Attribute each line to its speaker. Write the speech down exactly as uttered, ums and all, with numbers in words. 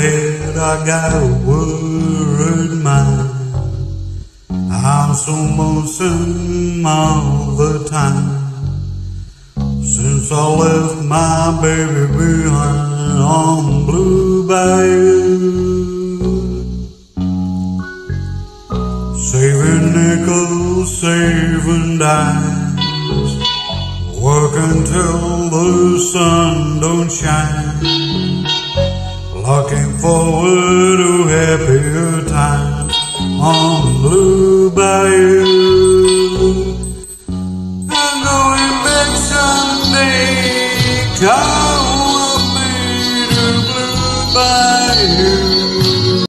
Speaker 1: head, I got a worried mind. I'm so lonesome all the time. Since I left my baby behind on Blue Bayou. Saving nickels, saving dimes, working till the sun don't shine, looking forward to happier times on Blue Bayou.